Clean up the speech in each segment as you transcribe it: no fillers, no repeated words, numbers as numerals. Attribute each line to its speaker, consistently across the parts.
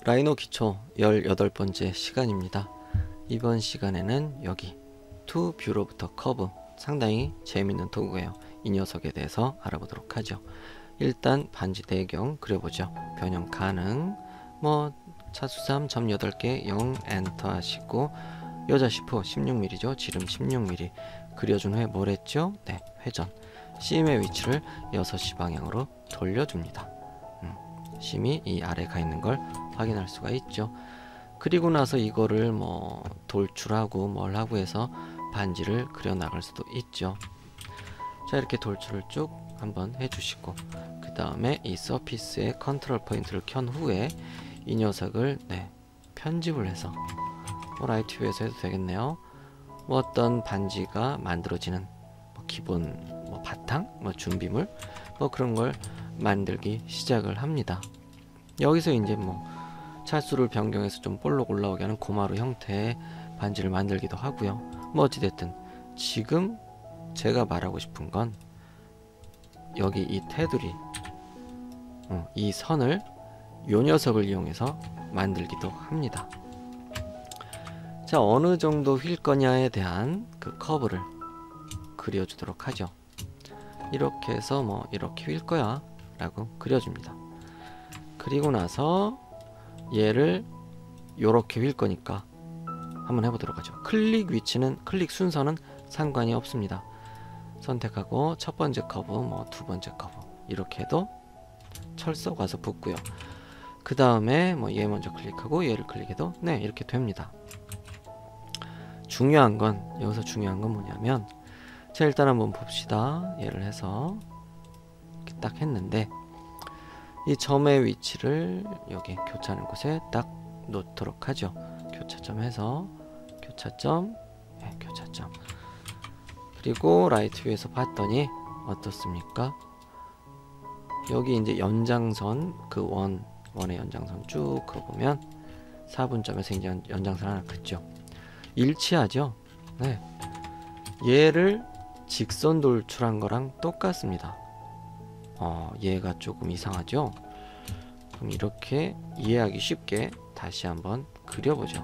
Speaker 1: 라이노 기초 18번째 시간입니다. 이번 시간에는 여기 투 뷰로부터 커브, 상당히 재밌는 도구예요. 이 녀석에 대해서 알아보도록 하죠. 일단 반지 배경 그려보죠. 변형 가능, 차수삼 점 8개 0 엔터 하시고 여자 10호 16mm죠. 지름 16mm 그려준 후에 뭘 했죠? 네, 회전. 심의 위치를 6시 방향으로 돌려줍니다. 심이 이 아래 가 있는 걸 확인할 수가 있죠. 그리고 나서 이거를 돌출하고 뭘 하고 해서 반지를 그려 나갈 수도 있죠. 자, 이렇게 돌출을 쭉 한번 해주시고 그 다음에 이 서피스의 컨트롤 포인트를 켠 후에 이 녀석을 편집을 해서 라이트 뷰에서 해도 되겠네요. 어떤 반지가 만들어지는 기본 바탕, 준비물 그런 걸 만들기 시작을 합니다. 여기서 이제 찰수를 변경해서 좀 볼록 올라오게 하는 고마루 형태의 반지를 만들기도 하고요. 어찌됐든 지금 제가 말하고 싶은 건 여기 이 테두리, 이 선을 요 녀석을 이용해서 만들기도 합니다. 자, 어느 정도 휠 거냐에 대한 그 커브를 그려주도록 하죠. 이렇게 해서 이렇게 휠 거야 라고 그려줍니다. 그리고 나서 얘를 요렇게 휠 거니까 한번 해보도록 하죠. 클릭 위치는, 클릭 순서는 상관이 없습니다. 선택하고 첫 번째 커브, 두 번째 커브 이렇게 해도 철석 와서 붙고요. 그 다음에 얘 먼저 클릭하고 얘를 클릭해도 이렇게 됩니다. 중요한 건, 여기서 중요한 건 뭐냐면, 자, 일단 한번 봅시다. 얘를 해서 이렇게 딱 했는데 이 점의 위치를 여기 교차하는 곳에 딱 놓도록 하죠. 교차점 해서 교차점, 교차점. 그리고 라이트 뷰에서 봤더니 어떻습니까? 여기 이제 연장선, 그 원의 연장선 쭉 그어보면 4분점에서 이제 연장선 하나 긋죠. 일치하죠? 네. 얘를 직선 돌출한 거랑 똑같습니다. 얘가 조금 이상하죠? 그럼 이렇게 이해하기 쉽게 다시 한번 그려보죠.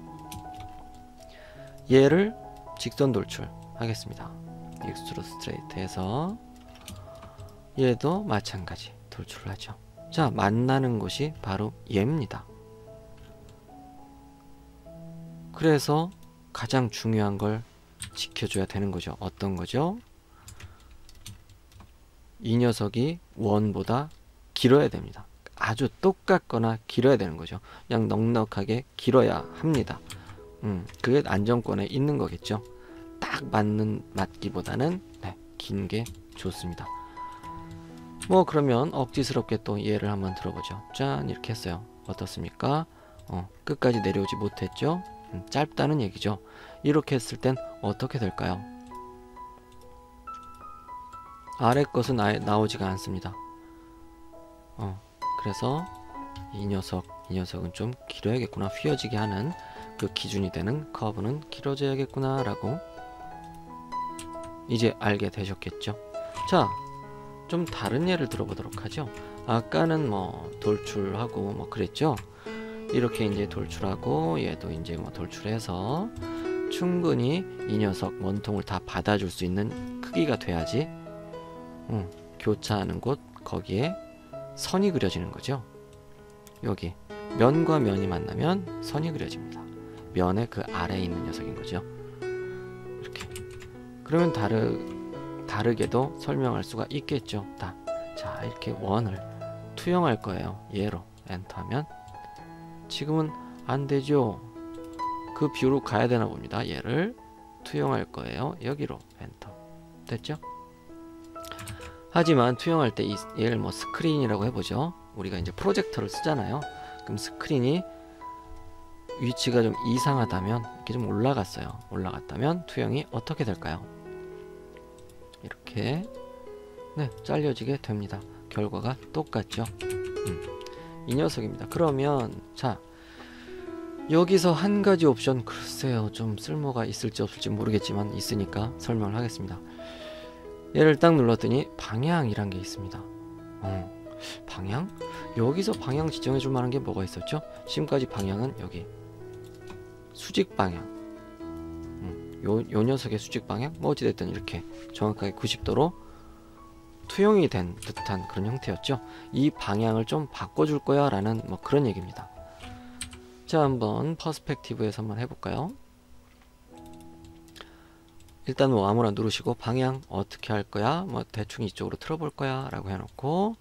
Speaker 1: 얘를 직선 돌출 하겠습니다. 익스트루드 스트레이트 해서 얘도 마찬가지 돌출을 하죠. 자, 만나는 곳이 바로 얘입니다. 그래서 가장 중요한 걸 지켜줘야 되는 거죠. 어떤 거죠? 이 녀석이 원보다 길어야 됩니다. 아주 똑같거나 길어야 되는 거죠. 그냥 넉넉하게 길어야 합니다. 그게 안정권에 있는 거겠죠. 딱 맞기보다는 긴 게 좋습니다. 그러면 억지스럽게 또 얘를 한번 들어보죠. 짠, 이렇게 했어요. 어떻습니까? 끝까지 내려오지 못했죠. 짧다는 얘기죠. 이렇게 했을 땐 어떻게 될까요? 아래 것은 아예 나오지가 않습니다. 그래서 이 녀석은 좀 길어야겠구나, 휘어지게 하는 그 기준이 되는 커브는 길어져야겠구나 라고 이제 알게 되셨겠죠. 자, 좀 다른 예를 들어보도록 하죠. 아까는 돌출하고 그랬죠. 이렇게 이제 돌출하고 얘도 이제 돌출해서 충분히 이 녀석 원통을 다 받아줄 수 있는 크기가 돼야지 교차하는 곳 거기에 선이 그려지는 거죠. 여기 면과 면이 만나면 선이 그려집니다. 면의 그 아래에 있는 녀석인 거죠. 이렇게 그러면 다르게도 설명할 수가 있겠죠. 자, 이렇게 원을 투영할 거예요. 얘로 엔터하면 지금은 안 되죠. 그 뷰로 가야 되나 봅니다. 얘를 투영할 거예요. 여기로 엔터. 됐죠? 하지만 투영할 때 얘를 스크린이라고 해보죠. 우리가 이제 프로젝터를 쓰잖아요. 그럼 스크린이 위치가 좀 이상하다면, 이렇게 좀 올라갔다면 투영이 어떻게 될까요? 이렇게 잘려지게 됩니다. 결과가 똑같죠. 이 녀석입니다. 그러면 자, 여기서 한 가지 옵션, 글쎄요, 좀 쓸모가 있을지 없을지 모르겠지만 있으니까 설명을 하겠습니다. 얘를 딱 눌렀더니 방향이란 게 있습니다. 방향? 여기서 방향 지정해 줄 만한 게 뭐가 있었죠? 지금까지 방향은 여기 수직 방향, 요 녀석의 수직 방향? 뭐 어찌됐든 이렇게 정확하게 90도로 투영이 된 듯한 그런 형태였죠. 이 방향을 좀 바꿔줄 거야 라는 뭐 그런 얘기입니다. 자, 한번 퍼스펙티브에서 한번 해볼까요? 일단 뭐 아무나 누르시고 방향 어떻게 할 거야? 뭐 대충 이쪽으로 틀어볼 거야 라고 해놓고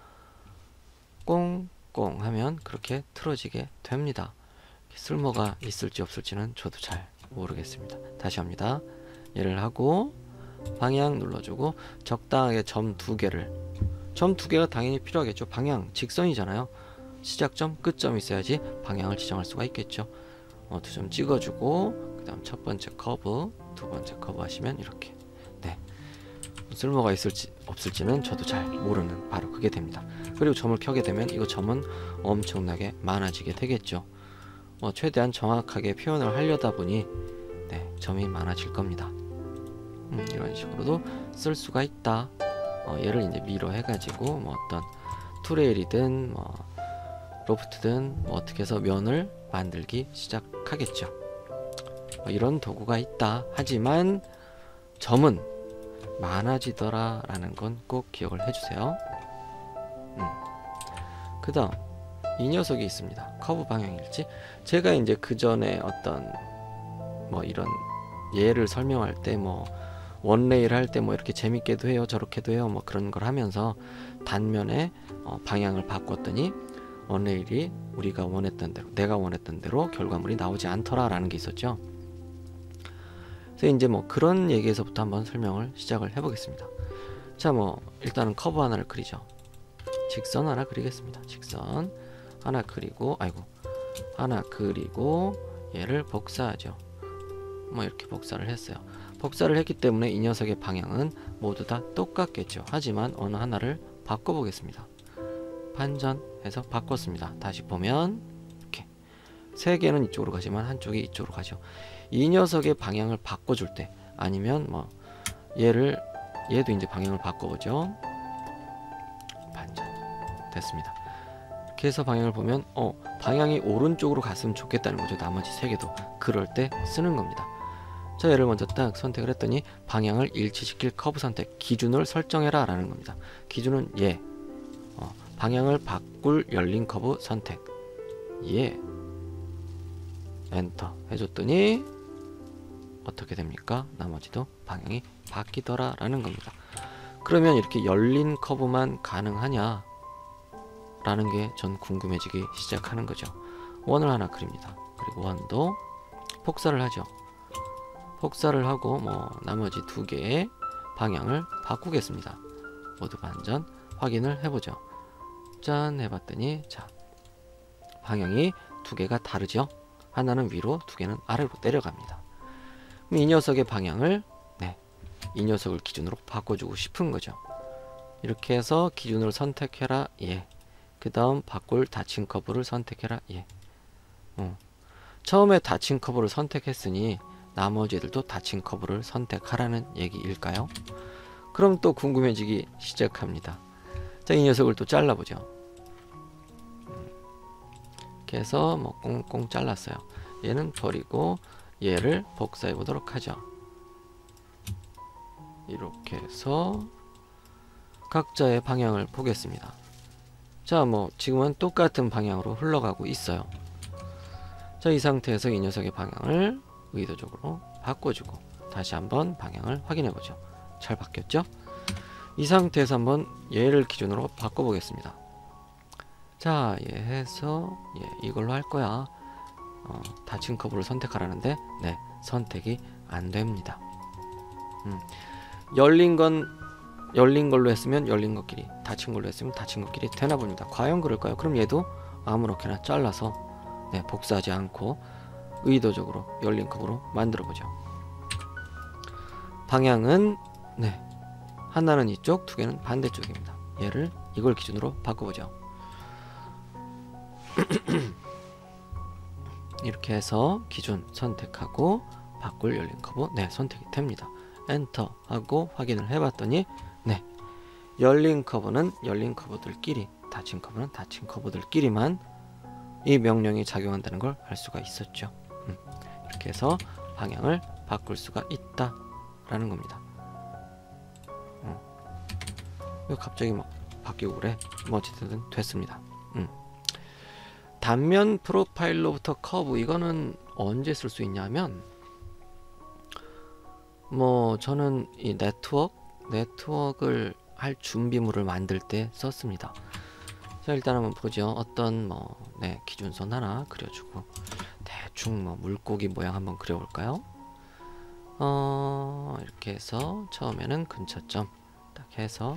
Speaker 1: 꽁꽁 하면 그렇게 틀어지게 됩니다. 쓸모가 있을지 없을지는 저도 잘 모르겠습니다. 다시 합니다. 얘를 하고 방향 눌러주고 적당하게 점 2개를, 점 2개가 당연히 필요하겠죠. 방향 직선이잖아요. 시작점 끝점이 있어야지 방향을 지정할 수가 있겠죠. 2점 찍어주고 그 다음 첫 번째 커브, 두 번째 커브 하시면 이렇게, 네, 쓸모가 있을지 없을지는 저도 잘 모르는 바로 그게 됩니다. 그리고 점을 켜게 되면 이거 점은 엄청나게 많아지게 되겠죠. 최대한 정확하게 표현을 하려다 보니 네, 점이 많아질 겁니다. 이런 식으로도 쓸 수가 있다. 얘를 이제 미러 해가지고 뭐 어떤 투레일이든 뭐 로프트든 뭐 어떻게 해서 면을 만들기 시작하겠죠. 이런 도구가 있다. 하지만 점은 많아지더라 라는 건 꼭 기억을 해주세요. 그 다음 이 녀석이 있습니다. 커브 방향일지. 제가 이제 그 전에 어떤 뭐 이런 예를 설명할 때 뭐 원레일 할 때 뭐 이렇게 재밌게도 해요, 저렇게도 해요, 뭐 그런 걸 하면서 단면에 방향을 바꿨더니 원레일이 우리가 원했던 대로, 내가 원했던 대로 결과물이 나오지 않더라 라는 게 있었죠. 그래서 이제 뭐 그런 얘기에서부터 한번 설명을 시작을 해보겠습니다. 자, 뭐 일단은 커브 하나를 그리죠. 직선 하나 그리겠습니다. 직선 하나 그리고, 하나 그리고 얘를 복사하죠. 뭐 이렇게 복사를 했어요. 복사를 했기 때문에 이 녀석의 방향은 모두 다 똑같겠죠. 하지만 어느 하나를 바꿔보겠습니다. 반전해서 바꿨습니다. 다시 보면 이렇게 세 개는 이쪽으로 가지만 한쪽이 이쪽으로 가죠. 이 녀석의 방향을 바꿔줄 때, 아니면 뭐 얘도 이제 방향을 바꿔보죠. 반전 됐습니다. 이렇게 해서 방향을 보면 방향이 오른쪽으로 갔으면 좋겠다는 거죠. 나머지 세 개도 그럴 때 쓰는 겁니다. 자, 얘를 먼저 딱 선택을 했더니 방향을 일치시킬 커브 선택 기준을 설정해라 라는 겁니다. 기준은 얘, 방향을 바꿀 열린 커브 선택 얘, 엔터 해줬더니 어떻게 됩니까? 나머지도 방향이 바뀌더라 라는 겁니다. 그러면 이렇게 열린 커브만 가능하냐 라는 게 전 궁금해지기 시작하는 거죠. 원을 하나 그립니다. 그리고 원도 복사를 하죠. 복사를 하고 뭐 나머지 두 개의 방향을 바꾸겠습니다. 모두 반전 확인을 해보죠. 짠 해봤더니 자, 방향이 두 개가 다르죠. 하나는 위로, 두 개는 아래로 내려갑니다. 그럼 이 녀석의 방향을 이 녀석을 기준으로 바꿔주고 싶은 거죠. 이렇게 해서 기준으로 선택해라 예. 그 다음 바꿀 닫힌 커브를 선택해라 예. 처음에 닫힌 커브를 선택했으니 나머지 애들도 닫힌 커브를 선택하라는 얘기일까요? 그럼 또 궁금해지기 시작합니다. 자, 이 녀석을 또 잘라보죠. 이렇게 해서 뭐 꽁꽁 잘랐어요. 얘는 버리고 얘를 복사해 보도록 하죠. 이렇게 해서 각자의 방향을 보겠습니다. 자, 뭐 지금은 똑같은 방향으로 흘러가고 있어요. 자, 이 상태에서 이 녀석의 방향을 의도적으로 바꿔주고 다시 한번 방향을 확인해 보죠. 잘 바뀌었죠? 이 상태에서 한번 얘를 기준으로 바꿔보겠습니다. 자, 얘 해서 이걸로 할 거야. 닫힌 커브를 선택하라는데 네, 선택이 안 됩니다. 열린 걸로 했으면 열린 것끼리, 닫힌 걸로 했으면 닫힌 것끼리 되나 봅니다. 과연 그럴까요? 그럼 얘도 아무렇게나 잘라서 복사하지 않고 의도적으로 열린 컵으로 만들어 보죠. 방향은 하나는 이쪽, 두 개는 반대쪽입니다. 얘를 이걸 기준으로 바꿔보죠. 이렇게 해서 기준 선택하고 바꿀 열린 커브 선택이 됩니다. 엔터 하고 확인을 해봤더니 열린 커브는 열린 커브들끼리, 닫힌 커브는 닫힌 커브들끼리만 이 명령이 작용한다는 걸 알 수가 있었죠. 이렇게 해서 방향을 바꿀 수가 있다 라는 겁니다. 왜 갑자기 막 바뀌고 그래? 뭐 어쨌든 됐습니다. 단면 프로파일로부터 커브, 이거는 언제 쓸 수 있냐면, 뭐 저는 이 네트워크를 할 준비물을 만들 때 썼습니다. 자, 일단 한번 보죠. 어떤 뭐 기준선 하나 그려주고 대충 뭐 물고기 모양 한번 그려볼까요? 이렇게 해서 처음에는 근처점 딱 해서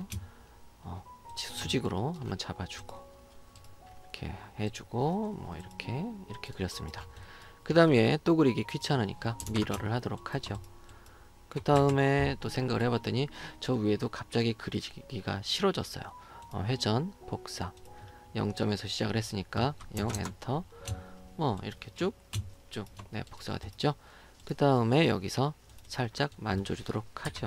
Speaker 1: 수직으로 한번 잡아주고 이렇게 해주고 뭐 이렇게 그렸습니다. 그 다음에 또 그리기 귀찮으니까 미러를 하도록 하죠. 그 다음에 또 생각을 해봤더니 저 위에도 갑자기 그리기가 싫어졌어요. 회전, 복사 0점에서 시작을 했으니까 0 엔터, 뭐 이렇게 쭉쭉 복사가 됐죠. 그 다음에 여기서 살짝 만져주도록 하죠.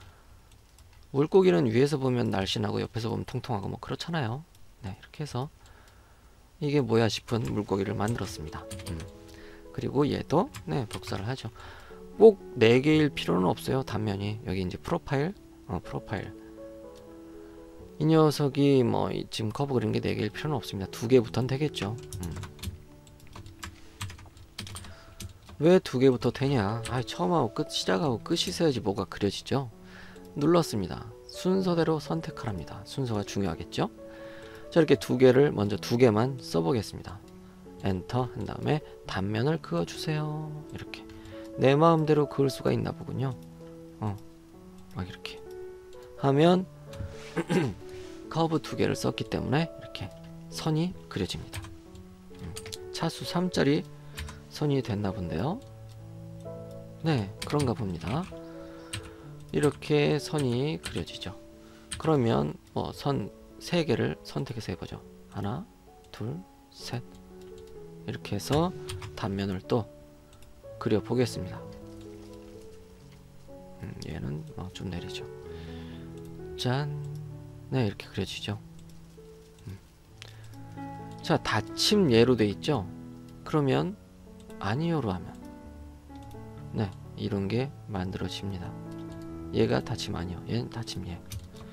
Speaker 1: 물고기는 위에서 보면 날씬하고 옆에서 보면 통통하고 뭐 그렇잖아요. 이렇게 해서 이게 뭐야 싶은 물고기를 만들었습니다. 그리고 얘도 복사를 하죠. 꼭 4개일 필요는 없어요. 단면이 여기 이제 프로파일, 이 녀석이 뭐 지금 커브 그린 게 4개일 필요는 없습니다. 2개부터는 되겠죠. 왜 2개부터 되냐? 처음하고 끝, 시작하고 끝이 있어야지 뭐가 그려지죠. 눌렀습니다. 순서대로 선택하랍니다. 순서가 중요하겠죠. 자, 이렇게 2개를 먼저 2개만 써보겠습니다. 엔터 한 다음에 단면을 그어주세요. 이렇게 내 마음대로 그을 수가 있나 보군요. 막 이렇게 하면 커브 2개를 썼기 때문에 이렇게 선이 그려집니다. 차수 3짜리 선이 됐나 본데요. 네, 그런가 봅니다. 이렇게 선이 그려지죠. 그러면 뭐 선 3개를 선택해서 해보죠. 하나, 둘, 셋. 이렇게 해서 단면을 또 그려 보겠습니다. 얘는 좀 내리죠. 짠. 네, 이렇게 그려지죠. 자, 닫힘 예로 돼 있죠. 그러면 아니요로 하면 이런 게 만들어집니다. 얘가 닫힘 아니요, 얘는 닫힘 예.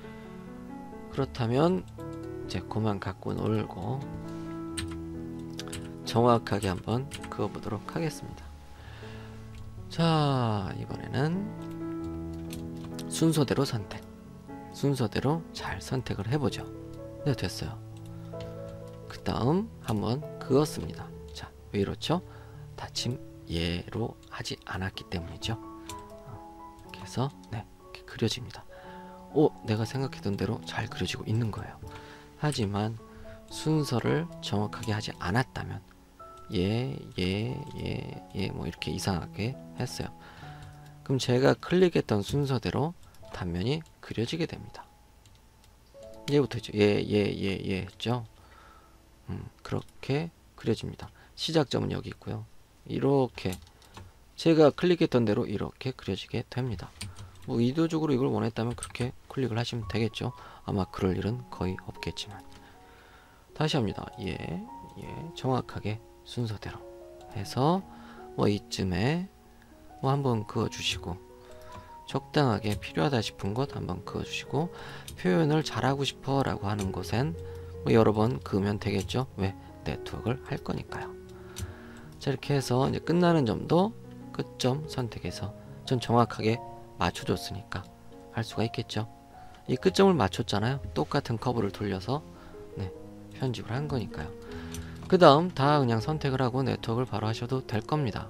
Speaker 1: 그렇다면 이제 그만 갖고 놀고 정확하게 한번 그어보도록 하겠습니다. 자, 이번에는 순서대로 선택, 순서대로 잘 선택을 해보죠. 네, 됐어요. 그 다음 한번 그었습니다. 자, 왜 이렇죠? 닫힘 예로 하지 않았기 때문이죠. 이렇게 해서 이렇게 그려집니다. 내가 생각했던 대로 잘 그려지고 있는 거예요. 하지만 순서를 정확하게 하지 않았다면 뭐 이렇게 이상하게 했어요. 그럼 제가 클릭했던 순서대로 단면이 그려지게 됩니다. 얘부터 했죠. 예 했죠. 그렇게 그려집니다. 시작점은 여기 있고요. 이렇게 제가 클릭했던 대로 이렇게 그려지게 됩니다. 뭐 의도적으로 이걸 원했다면 그렇게 클릭을 하시면 되겠죠. 아마 그럴 일은 거의 없겠지만. 다시 합니다. 예, 정확하게 순서대로 해서 뭐 이쯤에 뭐 한번 그어주시고, 적당하게 필요하다 싶은 곳 한번 그어주시고, 표현을 잘하고 싶어 라고 하는 곳엔 뭐 여러 번 그으면 되겠죠. 왜? 네트워크를 할 거니까요. 자, 이렇게 해서 이제 끝나는 점도 끝점 선택해서 전 정확하게 맞춰줬으니까 할 수가 있겠죠. 이 끝점을 맞췄잖아요. 똑같은 커브를 돌려서 편집을 한 거니까요. 그 다음 다 그냥 선택을 하고 네트워크를 바로 하셔도 될 겁니다.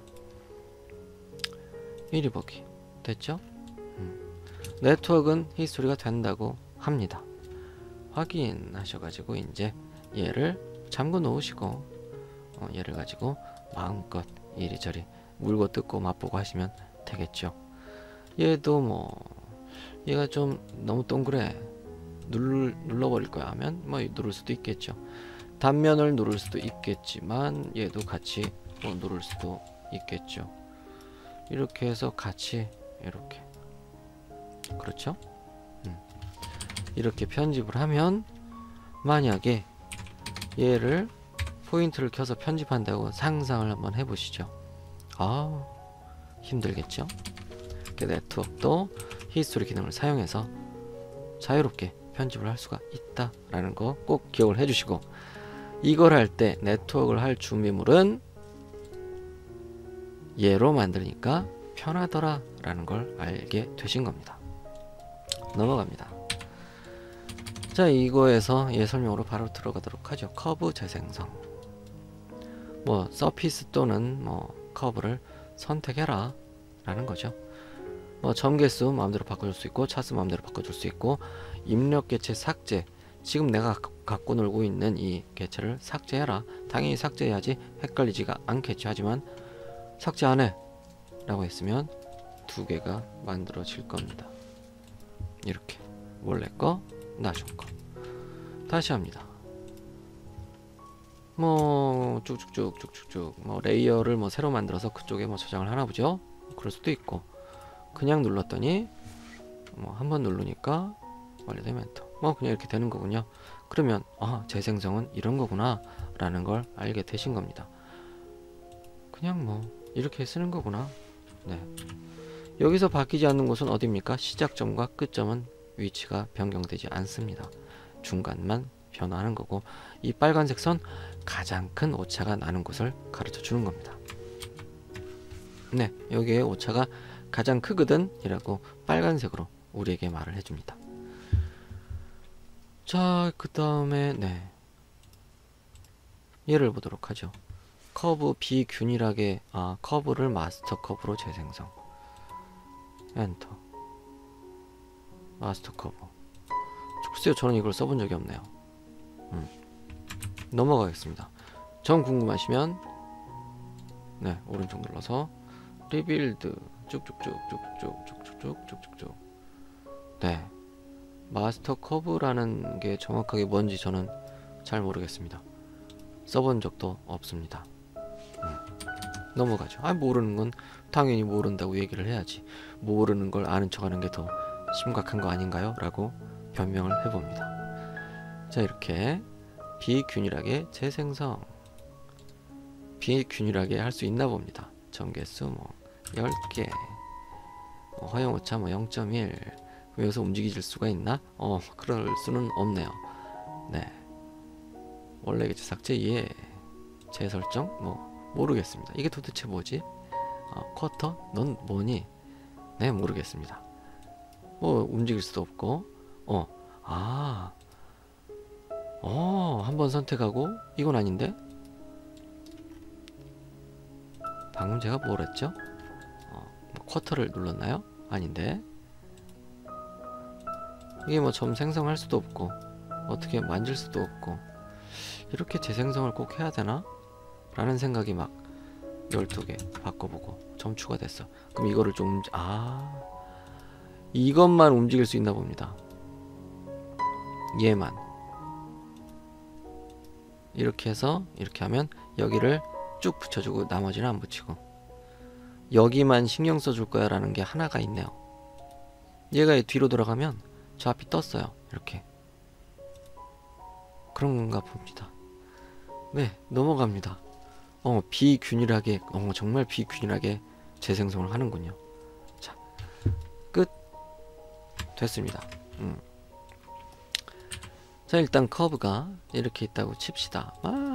Speaker 1: 이리 보기 됐죠? 네트워크는 히스토리가 된다고 합니다. 확인하셔가지고 이제 얘를 잠궈 놓으시고 얘를 가지고 마음껏 이리저리 물고 뜯고 맛보고 하시면 되겠죠. 얘도 뭐 얘가 좀 너무 동그래, 눌러버릴 거야 하면 뭐 누를 수도 있겠죠. 단면을 누를 수도 있겠지만 얘도 같이 뭐 누를 수도 있겠죠. 이렇게 해서 같이 이렇게, 그렇죠? 이렇게 편집을 하면, 만약에 얘를 포인트를 켜서 편집한다고 상상을 한번 해보시죠. 아, 힘들겠죠? 네트워크도 히스토리 기능을 사용해서 자유롭게 편집을 할 수가 있다 라는 거 꼭 기억을 해주시고, 이걸 할 때 네트워크를 할 준비물은 얘로 만드니까 편하더라 라는 걸 알게 되신 겁니다. 넘어갑니다. 자, 이거에서 얘 설명으로 바로 들어가도록 하죠. 커브 재생성. 뭐 서피스 또는 뭐 커브를 선택해라 라는 거죠. 뭐 점개수 마음대로 바꿔줄 수 있고, 차수 마음대로 바꿔줄 수 있고, 입력 개체 삭제, 지금 내가 갖고 놀고 있는 이 개체를 삭제해라. 당연히 삭제해야지 헷갈리지가 않겠죠. 하지만 삭제 안해 라고 했으면 두 개가 만들어질 겁니다. 이렇게 원래 거, 나중 거. 다시 합니다. 뭐 쭉쭉쭉 뭐 레이어를 뭐 새로 만들어서 그쪽에 뭐 저장을 하나 보죠. 그럴 수도 있고, 그냥 눌렀더니 뭐 한번 누르니까 완료된 엔터, 뭐 그냥 이렇게 되는 거군요. 그러면 아, 재생성은 이런 거구나 라는 걸 알게 되신 겁니다. 그냥 뭐 이렇게 쓰는 거구나. 네. 여기서 바뀌지 않는 곳은 어디입니까? 시작점과 끝점은 위치가 변경되지 않습니다. 중간만 변화하는 거고, 이 빨간색 선 가장 큰 오차가 나는 곳을 가르쳐 주는 겁니다. 네, 여기에 오차가 가장 크거든 이라고 빨간색으로 우리에게 말을 해줍니다. 자, 그 다음에 네, 얘를 보도록 하죠. 커브 비균일하게, 커브를 마스터 커브로 재생성. 엔터. 마스터 커브. 글쎄요, 저는 이걸 써본 적이 없네요. 넘어가겠습니다. 전 궁금하시면 네, 오른쪽 눌러서 리빌드 쭉쭉쭉쭉쭉쭉쭉쭉쭉쭉. 네, 마스터 커브라는 게 정확하게 뭔지 저는 잘 모르겠습니다. 써본 적도 없습니다. 넘어가죠. 모르는 건 당연히 모른다고 얘기를 해야지, 모르는 걸 아는 척하는 게 더 심각한 거 아닌가요? 라고 변명을 해봅니다. 자, 이렇게 비균일하게 재생성, 비균일하게 할 수 있나 봅니다. 전개수 뭐 10개, 허용오차 뭐 0.1. 여기서 움직일 수가 있나? 그럴 수는 없네요. 네, 원래 개체 삭제, 예, 재설정 뭐 모르겠습니다. 이게 도대체 뭐지? 쿼터? 넌 뭐니? 네, 모르겠습니다. 뭐 움직일 수도 없고, 한번 선택하고 이건 아닌데? 방금 제가 뭘 했죠? 쿼터를 눌렀나요? 아닌데. 이게 뭐 점 생성할 수도 없고, 어떻게 만질 수도 없고, 이렇게 재생성을 꼭 해야 되나? 라는 생각이 막 12개 바꿔보고 점 추가됐어. 그럼 이거를 좀 이것만 움직일 수 있나 봅니다. 얘만 이렇게 해서 이렇게 하면 여기를 쭉 붙여주고 나머지는 안 붙이고, 여기만 신경 써줄 거야 라는 게 하나가 있네요. 얘가 뒤로 돌아가면 저 앞이 떴어요. 이렇게. 그런 건가 봅니다. 네, 넘어갑니다. 비균일하게, 정말 비균일하게 재생성을 하는군요. 자, 끝. 됐습니다. 자, 일단 커브가 이렇게 있다고 칩시다.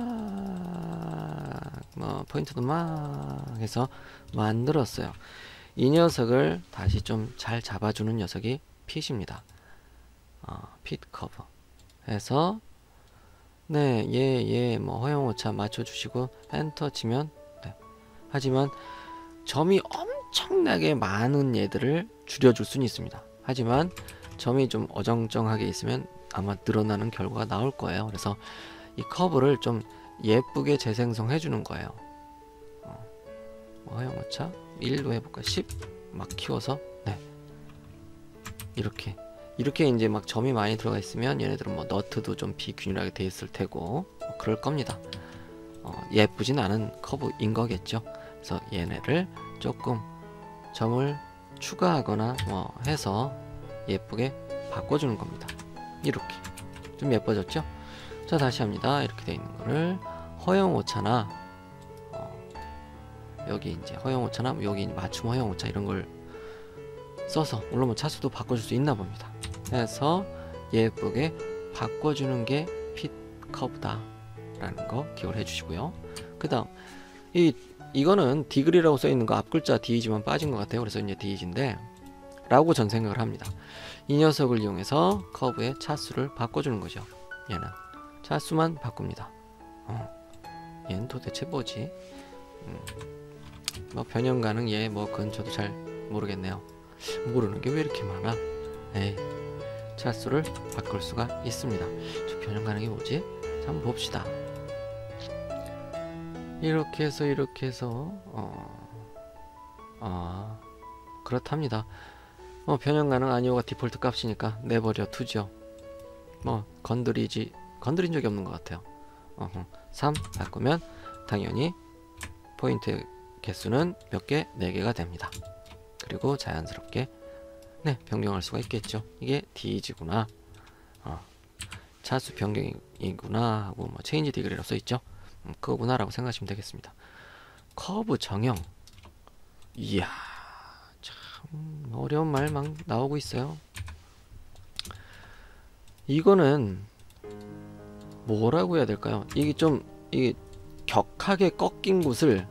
Speaker 1: 뭐 포인트도 막 해서 만들었어요. 이 녀석을 다시 좀 잘 잡아주는 녀석이 핏입니다. 핏 커브 해서 네, 얘 뭐 허용오차 맞춰주시고 엔터 치면 네. 하지만 점이 엄청나게 많은 얘들을 줄여줄 수는 있습니다. 하지만 점이 좀 어정쩡하게 있으면 아마 늘어나는 결과가 나올 거예요. 그래서 이 커브를 좀 예쁘게 재생성 해주는 거예요. 허용오차 1로 해볼까? 10 막 키워서 네, 이렇게 이제 막 점이 많이 들어가 있으면 얘네들은 뭐 너트도 좀 비균일하게 돼 있을 테고 뭐 그럴 겁니다. 예쁘진 않은 커브인 거겠죠. 그래서 얘네를 조금 점을 추가하거나 뭐 해서 예쁘게 바꿔주는 겁니다. 이렇게 좀 예뻐졌죠? 자, 다시 합니다. 이렇게 돼 있는 거를 허용 오차나 여기 이제 허용 오차나 여기 맞춤 허용 오차 이런 걸 써서 물론 뭐 차수도 바꿔줄 수 있나 봅니다. 해서 예쁘게 바꿔주는 게 핏 커브다 라는 거 기억을 해주시고요. 그 다음 이거는 디그리라고 써있는 거 앞 글자 DG만 빠진 것 같아요. 그래서 이제 DG인데 라고 전 생각을 합니다. 이 녀석을 이용해서 커브의 차수를 바꿔주는 거죠. 얘는 차수만 바꿉니다. 얘는 도대체 뭐지? 뭐 변형 가능 얘 뭐 그건 저도 잘 모르겠네요. 모르는 게 왜 이렇게 많아? 에이, 차수를 바꿀 수가 있습니다. 저 변형 가능이 뭐지? 자, 한번 봅시다. 이렇게 해서 그렇답니다. 변형 가능 아니오가 디폴트 값이니까 내버려 두죠. 뭐 건드린 적이 없는 것 같아요. 3 바꾸면 당연히 포인트 개수는 몇 개? 4개가 됩니다. 그리고 자연스럽게 변경할 수가 있겠죠. 이게 DG구나, 차수 변경이구나 하고 뭐 체인지 디그리라고 써있죠. 그거구나 라고 생각하시면 되겠습니다. 커브 정형, 이야 참 어려운 말 막 나오고 있어요. 이거는 뭐라고 해야 될까요? 이게 격하게 꺾인 곳을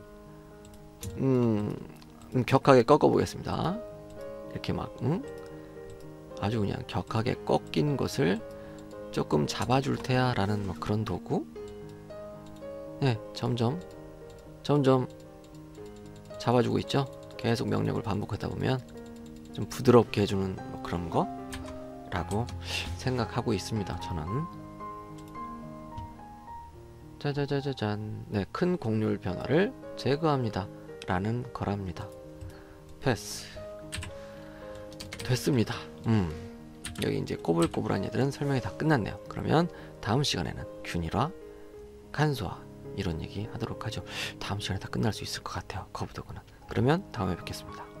Speaker 1: 격하게 꺾어 보겠습니다. 이렇게 막 아주 그냥 격하게 꺾인 것을 조금 잡아줄 테야 라는 뭐 그런 도구. 점점 잡아주고 있죠. 계속 명령을 반복하다 보면 좀 부드럽게 해주는 뭐 그런 거 라고 생각하고 있습니다. 저는 짜자자자잔, 큰 곡률 변화를 제거합니다 라는 거랍니다. 패스 됐습니다. 여기 이제 꼬불꼬불한 얘들은 설명이 다 끝났네요. 그러면 다음 시간에는 균일화, 간소화 이런 얘기 하도록 하죠. 다음 시간에 다 끝날 수 있을 것 같아요. 커브 도구는. 그러면 다음에 뵙겠습니다.